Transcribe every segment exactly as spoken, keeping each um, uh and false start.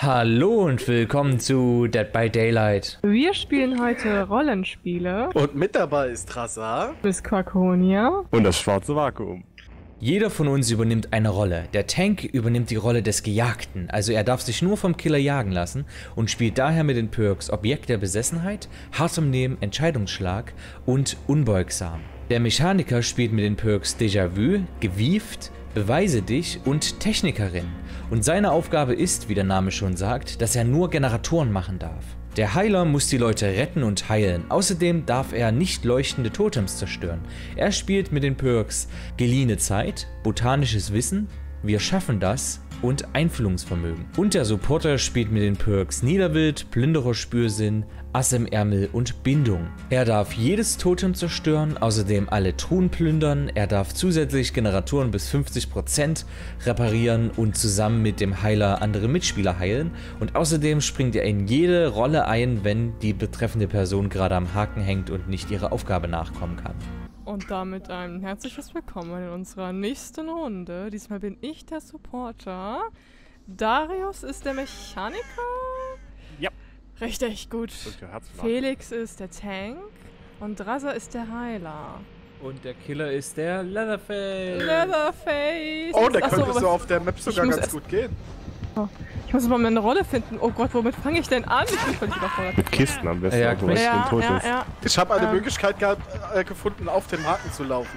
Hallo und willkommen zu Dead by Daylight. Wir spielen heute Rollenspiele. Und mit dabei ist Trassa, Miss Quaconia und das schwarze Vakuum. Jeder von uns übernimmt eine Rolle. Der Tank übernimmt die Rolle des Gejagten, also er darf sich nur vom Killer jagen lassen und spielt daher mit den Perks Objekt der Besessenheit, hartem Nehmen, Entscheidungsschlag und unbeugsam. Der Mechaniker spielt mit den Perks Déjà-vu, gewieft, Beweise dich und Technikerin. Und seine Aufgabe ist, wie der Name schon sagt, dass er nur Generatoren machen darf. Der Heiler muss die Leute retten und heilen. Außerdem darf er nicht leuchtende Totems zerstören. Er spielt mit den Perks Geliehene Zeit, botanisches Wissen, wir schaffen das und Einfühlungsvermögen. Und der Supporter spielt mit den Perks Niederwild, Plündererspürsinn, Ass im Ärmel und Bindung. Er darf jedes Totem zerstören, außerdem alle Truhen plündern, er darf zusätzlich Generatoren bis fünfzig Prozent reparieren und zusammen mit dem Heiler andere Mitspieler heilen. Und außerdem springt er in jede Rolle ein, wenn die betreffende Person gerade am Haken hängt und nicht ihrer Aufgabe nachkommen kann. und damit ein herzliches Willkommen in unserer nächsten Runde. Diesmal bin ich der Supporter. Darius ist der Mechaniker. Ja. Richtig gut. Felix ist der Tank und Trassa ist der Heiler. Und der Killer ist der Leatherface. Leatherface. Oh, der Achso, könnte aber so auf der Map sogar muss ganz erst- gut gehen. Oh, ich muss mal meine Rolle finden. Oh Gott, womit fange ich denn an? Ich bin völlig überfordert. Mit Kisten am besten, Ja, auch, wo es Ja, tot ja, ist. ja. Ich habe eine Ja. Möglichkeit gehabt, äh, gefunden, auf dem Haken zu laufen.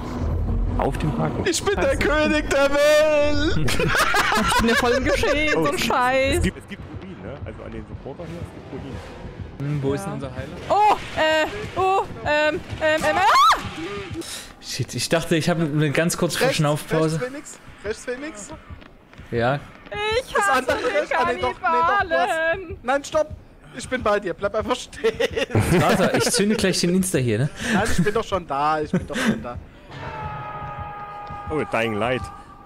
Auf dem Haken. Ich bin der König der Welt! Ich bin ja voll im Geschehen, so ein es, Scheiß. es, gibt, es gibt Rubin, ne? Also an den Supporter hier, es gibt Rubin. Hm, wo Ja. ist denn unser Heiler? Oh, äh, oh, ähm, ähm, ähm, ah! Shit, ich dachte, ich habe eine ganz kurze Rechts, Verschnaufpause. rechts, Phoenix? Rechts, Phoenix? Ja. Ich Das hasse andere den rechts? Ah, nee, doch, nee, doch, du hast- Kannibalen. Nein, stopp! Ich bin bei dir, bleib einfach stehen. Warte, ich zünde gleich den Insta hier, ne? Nein, ich bin doch schon da, ich bin doch schon da. Oh, Dying Light.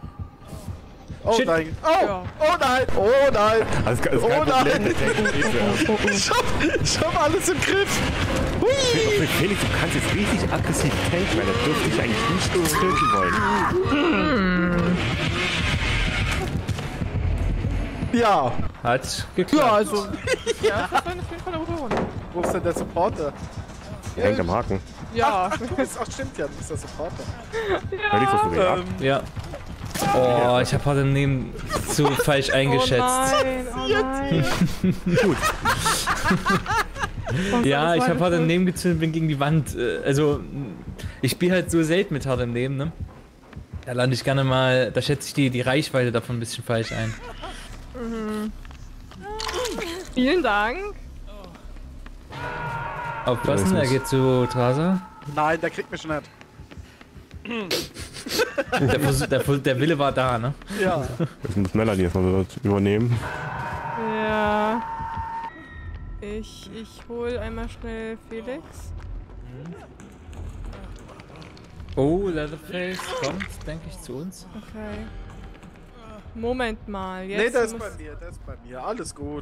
Oh Shit. nein, oh, Ja. oh nein, oh nein. Das ist, das ist Oh kein nein. Problem. Der Tank steht zuerst. Ich hab, ich hab alles im Griff. Hui. Felix, du kannst jetzt richtig aggressiv tanken, weil das dürfte ich eigentlich nicht töten wollen. Ja, Hat Ja, geklappt. also. Ja, das war auf jeden Fall eine gute Runde. wo ist denn der Supporter? Hängt am Haken. Ja. Ach, du bist, ach stimmt ja, du bist der Supporter. Felix, hast du den ab? Ja. Oh, ich habe heute neben zu falsch eingeschätzt. Oh nein, oh nein. Gut. Ja, ich habe hart hart im Leben gezündet, bin gegen die Wand. äh, Also, ich spiele halt so selten mit hart im Leben, ne? Da lande ich gerne mal, da schätze ich die, die Reichweite davon ein bisschen falsch ein. Vielen Dank. Aufpassen, er geht zu Trasa. Nein, der kriegt mich schon nicht. Der, Versuch, der, Versuch- der Wille war da, ne? Ja. Jetzt muss Melanie erstmal so übernehmen. Ja. Ich, ich hol einmal schnell Felix. Oh, Leatherface kommt, denke ich, zu uns. Okay. Moment mal, jetzt Nee, der ist muss... bei mir, der ist bei mir. Alles gut.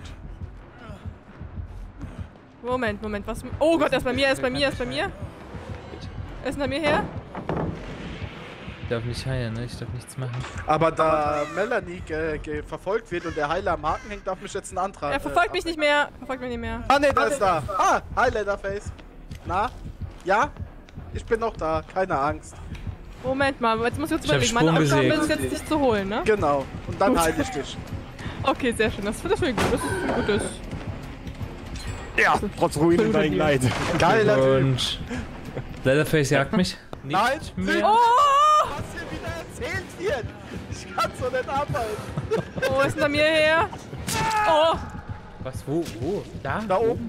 Moment, Moment, was... Oh Gott, er ist bei mir, er ist bei mir, er ist bei mir. Er ist hinter mir her. Ich darf nicht heilen, ne? Ich darf nichts machen. Aber da Melanie ge ge verfolgt wird und der Heiler am Haken hängt, darf mich jetzt ein anderer. Er verfolgt äh, mich nicht mehr. Verfolgt mich nicht mehr. Ah, ne, der ist da. Ah, hi, Leatherface. Na? Ja? Ich bin noch da, keine Angst. Moment mal, jetzt muss ich jetzt Ich hab überlegen. Meine Sprung Aufgabe gesägt. ist jetzt, dich zu holen, ne? Genau. Und dann heile ich dich. Okay, sehr schön. Das, das finde ich gut. Das ist ein gutes. Ja, trotz Ruinen Dying Light. Geiler Typ. Und Leatherface jagt mich. Nicht Nein, mehr. Oh! was hier wieder erzählt wird. Ich kann so nicht arbeiten. Oh, ist hinter mir her. Oh! Was, wo, wo? Da? Da oben.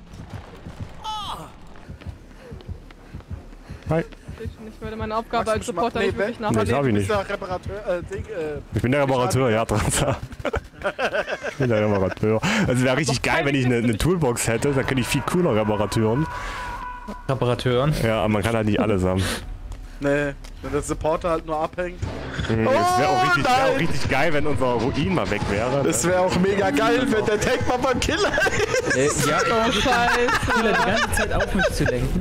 Hi. Ich würde meine Aufgabe als Magst du mich Supporter mal- nicht nee, wirklich wer- Nee, nachvollziehen. hab ich Du nicht. bist der Reparateur, äh, Ding, äh, Ich bin der Reparateur, ja, Trasa. Ich bin der Reparateur. Also wäre richtig geil, wenn ich eine, eine Toolbox hätte, dann könnte ich viel cooler Reparaturen. Reparateuren. Ja, aber man kann halt nicht alles haben. nee, wenn der Supporter halt nur abhängt. Mhm, Es wäre auch, Oh, richtig- wär auch nein. richtig geil, wenn unser Ruin mal weg wäre. Es wäre auch mega geil, wenn der Tank mal beim Killer ist. Äh, ja, Oh, die Scheiße. ganze Zeit auf mich zu lenken.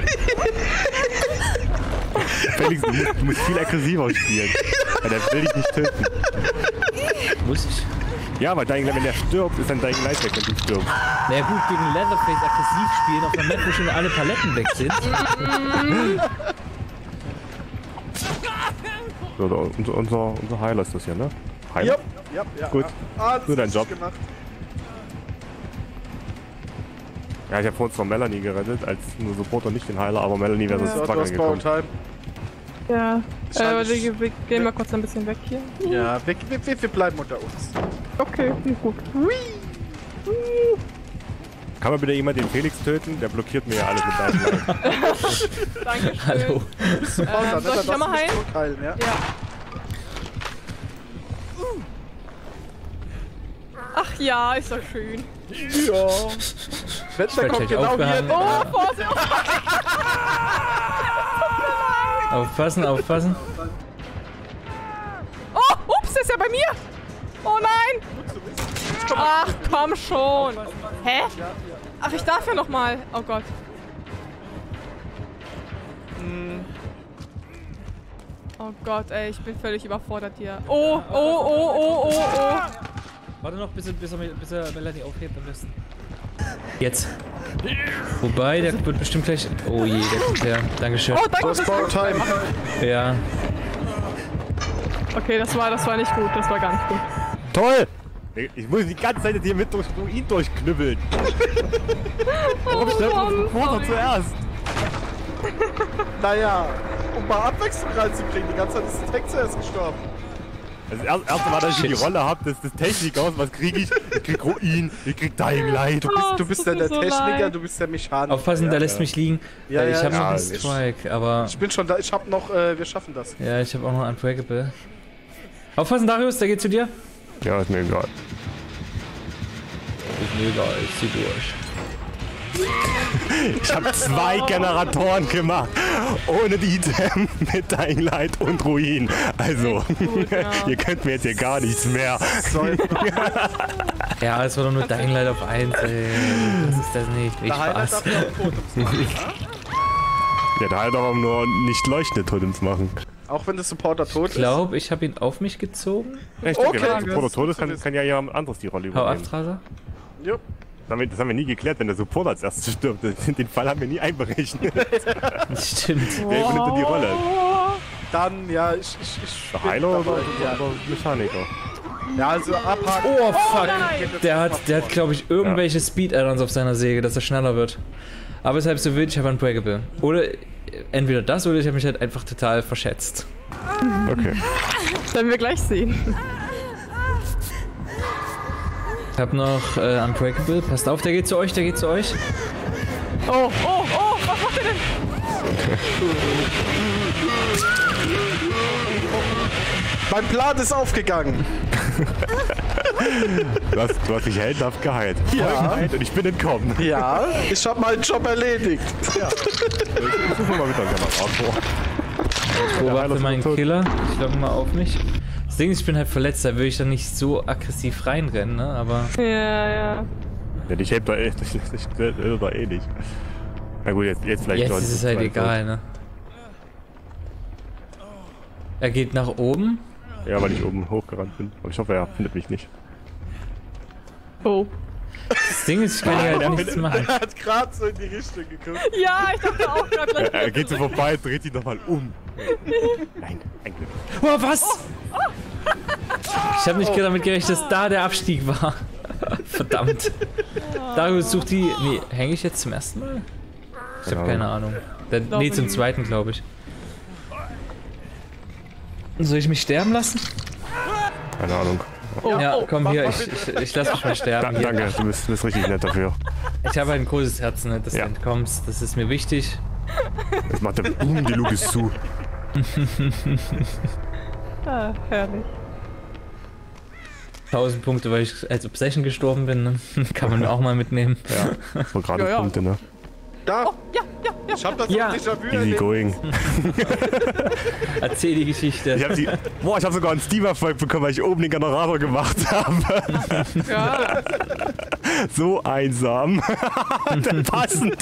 Felix, du musst, du musst viel aggressiver spielen. Weil der will dich nicht töten. Muss ich? Ja, weil Dying Light, wenn der stirbt, ist dann Dying Light weg, wenn du stirbst. Naja gut, gegen Leatherface aggressiv spielen auf einer Map, wo schon alle Paletten weg sind. So, da, unser, unser, unser Heiler ist das hier, ne? Heiler? Ja, ja, ja. Gut. Ah, Nur dein ist Job. Gemacht. Ja, ich habe vorhin zwar Melanie gerettet, als nur Supporter, nicht den Heiler, aber Melanie wäre So, sonst du zwanger hast Power gekommen. Time. Ja. Äh, Schade, warte, ich- wir, wir gehen mal kurz ein bisschen weg hier. Ja, wir, wir, wir bleiben unter uns. Okay, gut. Kann man bitte jemand den Felix töten? Der blockiert mir ja alles mit Dying Light. Dankeschön. Hallo. Pausa, soll ich dann noch mal darfst du mich heilen? zurückheilen, ja? Ja. Ach ja, ist doch schön. Ja. Wetter werd kommt gleich genau hier. aufgehangen. Oh, Vorsicht! Aufpassen, aufpassen. Oh, ups, der ist ja bei mir! Oh nein! Ach, komm schon! Hä? Ach, ich darf ja noch mal. Oh Gott. Oh Gott, ey, ich bin völlig überfordert hier. Oh, oh, oh, oh, oh, oh. Warte noch, bis er, bis er, bis er Melanie aufhebt am besten. Jetzt. Wobei, der wird bestimmt gleich... Oh je, der kommt her. Dankeschön. Oh, Du danke. hast Power Time. Ja. Okay, das war, das war nicht gut. Das war gar nicht gut. Toll! Ich muss die ganze Zeit jetzt hier mit durch ihn durchknüppeln. Warum stirbt Mann, unser Supporter sorry. zuerst? Naja, um mal Abwechslung reinzukriegen. Die ganze Zeit ist der Tank zuerst gestorben. Also das erste Mal, dass ich die Shit. Rolle habe, das ist Technik aus. Was krieg ich? Ich krieg Ruin, ich krieg Dying Light. Du bist, Oh, du es bist tut ja mir der so Techniker, leid. du bist der Mechaniker. Aufpassen, ja. der lässt mich liegen. Ja, Äh, ich ja, habe ja, noch einen ich- Strike, aber... Ich bin schon da, ich hab noch, äh, wir schaffen das. Ja, ich habe auch noch Unbreakable. Aufpassen, Darius, der geht zu dir. Ja, ist mir egal. Ist mir egal, ich zieh durch. Ich habe zwei Generatoren gemacht. Ohne die Item mit Dying Light und Ruin. Also, Gut, ja. ihr könnt mir jetzt hier gar nichts mehr. So, Ja, es war doch nur Dying Light auf eins, ey. Das ist das nicht. Ich der Heiler Spaß. darf ja auch Totems machen. Ja, da halt aber nur nicht leuchtende Totems machen. Auch wenn der Supporter tot Ich glaube, ich habe ihn auf mich gezogen. Ja, ich denke, Okay, wenn der das Supporter ist tot ist, gut kann, zu wissen. kann ja jemand anderes die Rolle Hau ab, übernehmen. Traser. ist. Jo. Das haben, wir, das haben wir nie geklärt, wenn der Supporter als erstes stirbt. Den den Fall haben wir nie einberechnet. Das stimmt. Wer übernimmt denn die Rolle? Dann, ja, ich, ich, ich Der bin Heiler oder, dabei, ja. oder Mechaniker? Ja, also abhaken. Oh, fuck. nein. Der hat, der hat glaube ich, irgendwelche Speed-Add-ons auf seiner Säge, dass er schneller wird. Aber es ist halb so wild, ich habe Unbreakable. Oder entweder das oder ich habe mich halt einfach total verschätzt. Okay. Werden wir gleich sehen. Ich habe noch äh, Unbreakable. Passt auf, der geht zu euch, der geht zu euch. Oh, oh, oh, was macht er denn? Mein Plan ist aufgegangen. Du hast, du hast dich heldenhaft geheilt. Ja. Folgenheit und ich bin entkommen. Ja, ich habe meinen Job erledigt. Ich suche mal wieder einen Generator. Ich Heiler beobachte ist meinen tot. Killer. Ich logge mal auf mich. Das Ding ist, ich bin halt verletzt, da würde ich dann nicht so aggressiv reinrennen, ne? Aber Ja, ja. Ja, dich hebt da eh, dich, dich, dich, dich da eh nicht. Na gut, jetzt, jetzt vielleicht jetzt schon. ist es halt egal, ne? Er geht nach oben. Ja, weil ich oben hochgerannt bin. Aber ich hoffe, er findet mich nicht. Oh. Das Ding ist, ich kann hier halt nichts machen. Er hat gerade so in die Richtung geguckt. Ja, ich dachte auch gerade gleich. Er, er geht so vorbei, dreht ihn nochmal um. Nein, ein Glück. Oh, was? Ich habe nicht damit gerechnet, dass da der Abstieg war. Verdammt. Darius sucht die... Nee, hänge ich jetzt zum ersten Mal? Ich habe keine Ahnung. Der, nee, zum zweiten, glaube ich. Soll ich mich sterben lassen? Keine Ahnung. Oh, Ja, oh. komm hier, ich, ich, ich lass mich mal Da, sterben. Hier. danke, du bist, du bist richtig nett dafür. Ich habe ein großes Herz, ne, dass Ja. du entkommst. Das ist mir wichtig. Jetzt macht der Boom, die Luke ist zu. Ah, herrlich. tausend Punkte, weil ich als Obsession gestorben bin. Ne? Kann man mir auch mal mitnehmen. Ja, so gerade Ja, ja. Punkte, ne? Da, Ja, ja, ja. ich hab das Ja. Déjà-vu Easy erlebt. going. Erzähl die Geschichte. Ich hab die, boah, ich hab sogar einen Steam-Erfolg bekommen, weil ich oben den Generator gemacht habe. Ja, So einsam. Passend.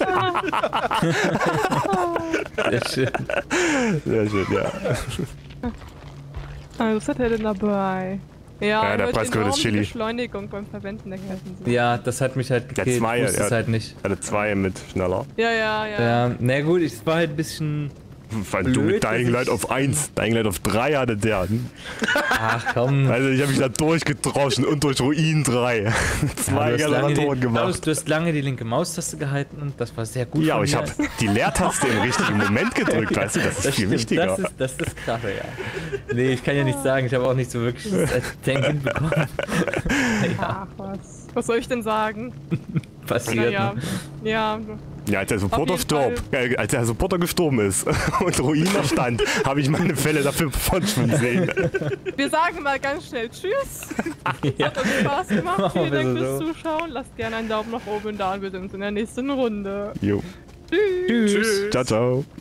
Sehr schön. Sehr schön, ja. also, was hat er denn dabei? Ja, Ja, der nur Preiscode enorm ist Chili. Beschleunigung beim Verwenden der Kettensäge. Ja, das hat mich halt Der gekillt. zwei, Ich wusste ja. es halt nicht. Hatte zwei mit schneller. Ja, ja, ja. Ja, na gut, es war halt ein bisschen... Weil du mit Blöd, Dying dass Light ich- auf eins, Dying Light auf drei hatte der. Ach komm. Also ich habe mich da durchgedroschen und durch Ruin drei. Zwei Ja, du hast lange Generatoren die, gemacht. Du hast lange die linke Maustaste gehalten und das war sehr gut. Ja, von aber ich mir. habe die Leertaste im richtigen Moment gedrückt, weißt du, das ist viel stimmt, wichtiger. Das ist, das ist krass, ja. Nee, ich kann ja nicht sagen, ich habe auch nicht so wirklich das als Tank hinbekommen. ja, Ach, was. Was soll ich denn sagen? passiert. Naja, Ne? ja. Ja, als der Supporter jeden starb, äh, als der Supporter gestorben ist und Ruin noch stand, habe ich meine Fälle dafür von schon gesehen. Wir sagen mal ganz schnell Tschüss. Ja. Hat uns Spaß gemacht. Machen Vielen wir Dank so. fürs Zuschauen. Lasst gerne einen Daumen nach oben da und wir sehen uns in der nächsten Runde. Jo. Tschüss. Tschüss. Ciao, ciao.